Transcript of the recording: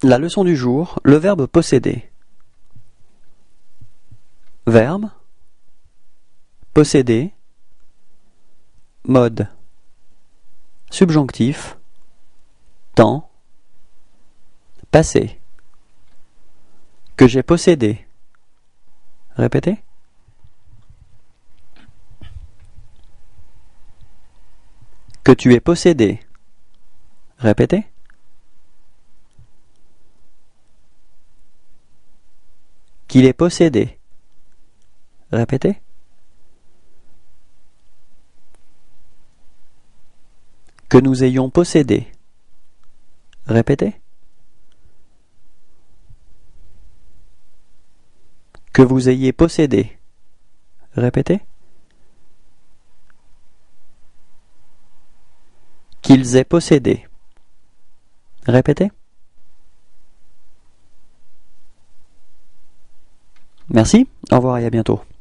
La leçon du jour, le verbe posséder. Verbe, posséder, mode, subjonctif, temps, passé. Que j'ai possédé. Répétez. Que tu aies possédé. Répétez. Qu'il ait possédé. Répétez. Que nous ayons possédé. Répétez. Que vous ayez possédé. Répétez. Qu'ils aient possédé. Répétez. Merci, au revoir et à bientôt.